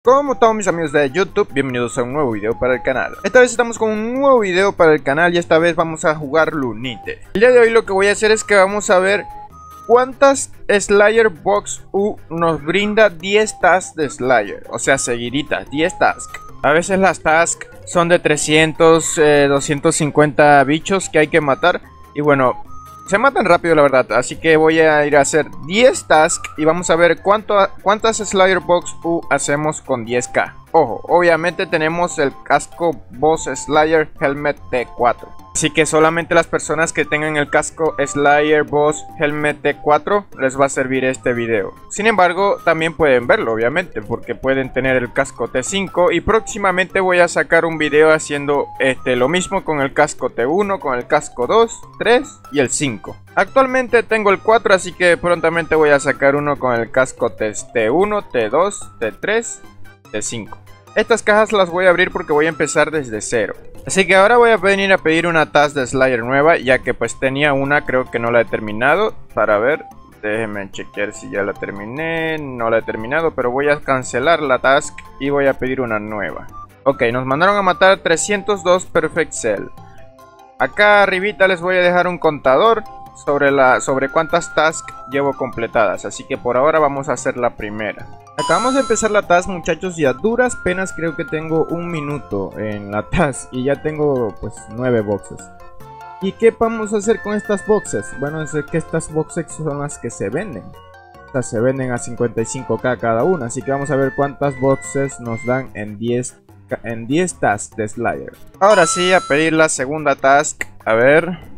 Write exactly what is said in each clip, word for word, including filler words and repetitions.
Como todos mis amigos de YouTube, bienvenidos a un nuevo video para el canal. Esta vez estamos con un nuevo video para el canal y esta vez vamos a jugar Lunite. El día de hoy lo que voy a hacer es que vamos a ver cuántas Slayer Box U nos brinda diez tasks de Slayer. O sea, seguiditas, diez tasks. A veces las tasks son de trescientos, eh, doscientos cincuenta bichos que hay que matar. Y bueno, se matan rápido la verdad, así que voy a ir a hacer diez tasks y vamos a ver cuánto, cuántas Slayer Box U hacemos con diez K. Ojo, obviamente tenemos el casco Boss Slayer Helmet T cuatro. Así que solamente las personas que tengan el casco Slayer Boss Helmet T cuatro les va a servir este video. Sin embargo, también pueden verlo obviamente, porque pueden tener el casco T cinco. Y próximamente voy a sacar un video haciendo este, lo mismo con el casco T uno, con el casco dos, tres y el cinco. Actualmente tengo el cuatro, así que prontamente voy a sacar uno con el casco T uno, T dos, T tres, T cinco. Estas cajas las voy a abrir porque voy a empezar desde cero. Así que ahora voy a venir a pedir una task de Slayer nueva, ya que pues tenía una, creo que no la he terminado. Para ver, déjenme chequear si ya la terminé. No la he terminado, pero voy a cancelar la task y voy a pedir una nueva. Ok, nos mandaron a matar trescientos dos Perfect Cell. Acá arribita les voy a dejar un contador sobre, la, sobre cuántas tasks llevo completadas. Así que por ahora vamos a hacer la primera. Acabamos de empezar la task, muchachos, y a duras penas creo que tengo un minuto en la task y ya tengo pues nueve boxes. ¿Y qué vamos a hacer con estas boxes? Bueno, es que estas boxes son las que se venden. Estas se venden a cincuenta y cinco K cada una, así que vamos a ver cuántas boxes nos dan en diez, en diez tasks de Slayer. Ahora sí, a pedir la segunda task. A ver...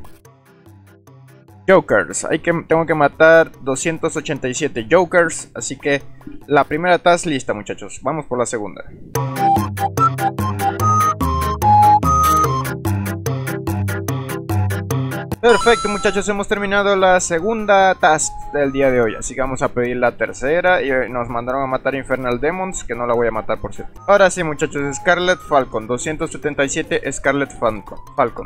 Jokers, hay que, tengo que matar doscientos ochenta y siete Jokers. Así que la primera task lista, muchachos. Vamos por la segunda. Perfecto, muchachos, hemos terminado la segunda task del día de hoy. Así que vamos a pedir la tercera. Y nos mandaron a matar Infernal Demons, que no la voy a matar por cierto. Ahora sí, muchachos, Scarlet Falcon, doscientos setenta y siete Scarlet Falcon, Falcon.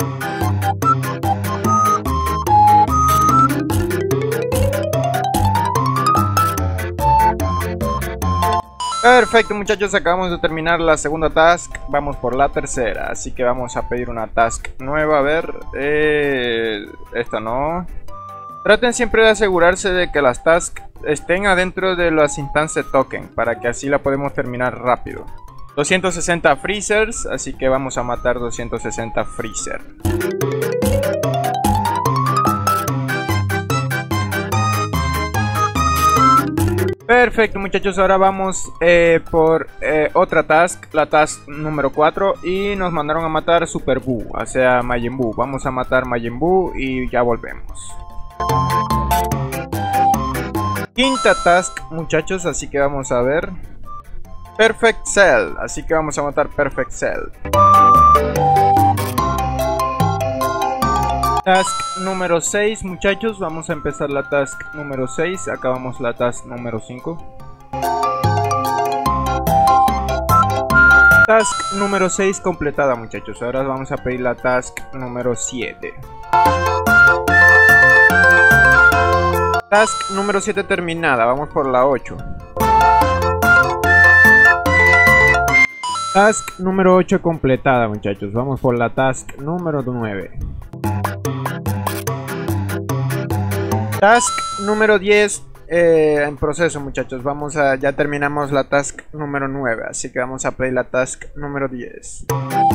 Perfecto, muchachos, acabamos de terminar la segunda task. Vamos por la tercera, así que vamos a pedir una task nueva. A ver, eh, esta no. Traten siempre de asegurarse de que las tasks estén adentro de las instancias token, para que así la podemos terminar rápido. doscientos sesenta Freezers, así que vamos a matar doscientos sesenta Freezer. Perfecto, muchachos, ahora vamos eh, por eh, otra task, la task número cuatro, y nos mandaron a matar Super Buu, o sea Majin Buu. Vamos a matar Majin Buu y ya volvemos. Quinta task, muchachos, así que vamos a ver Perfect Cell, así que vamos a matar Perfect Cell. Task número seis, muchachos, vamos a empezar la task número seis, acabamos la task número cinco. Task número seis completada, muchachos, ahora vamos a pedir la task número siete. Task número siete terminada, vamos por la ocho. Task número ocho completada, muchachos, vamos por la task número nueve. Task número diez eh, en proceso, muchachos. Vamos a, ya terminamos la task número nueve, así que vamos a pedir la task número diez.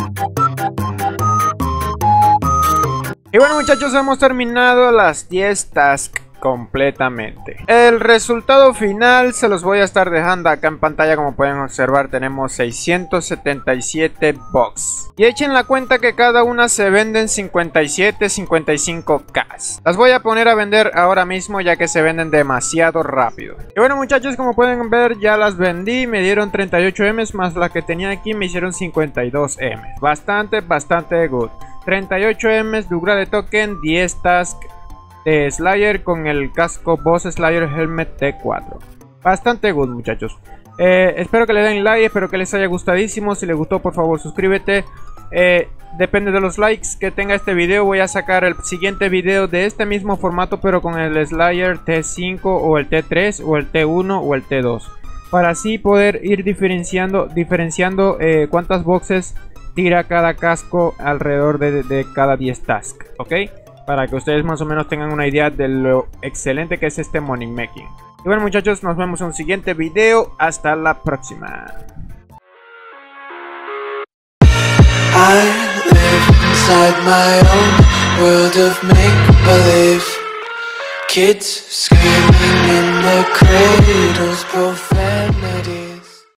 Y bueno, muchachos, hemos terminado las diez tasks completamente. El resultado final se los voy a estar dejando acá en pantalla. Como pueden observar, tenemos seiscientos setenta y siete box. Y echen la cuenta que cada una se venden cincuenta y siete, cincuenta y cinco K. Las voy a poner a vender ahora mismo, ya que se venden demasiado rápido. Y bueno, muchachos, como pueden ver, ya las vendí. Me dieron treinta y ocho M más la que tenía aquí, me hicieron cincuenta y dos M. Bastante, bastante good. treinta y ocho M de upgrade de token, diez tasks de Slayer con el casco Boss Slayer Helmet T cuatro. Bastante good, muchachos. eh, Espero que le den like, espero que les haya gustadísimo. Si les gustó, por favor suscríbete. eh, Depende de los likes que tenga este video, voy a sacar el siguiente video de este mismo formato, pero con el Slayer T cinco o el T tres o el T uno o el T dos. para así poder ir diferenciando, diferenciando eh, cuántas boxes tira cada casco alrededor de, de cada diez tasks, ¿ok? Para que ustedes más o menos tengan una idea de lo excelente que es este money making. Y bueno, muchachos, nos vemos en un siguiente video. Hasta la próxima. I live inside my own world of make-believe. Kids screaming in their cradles, profane.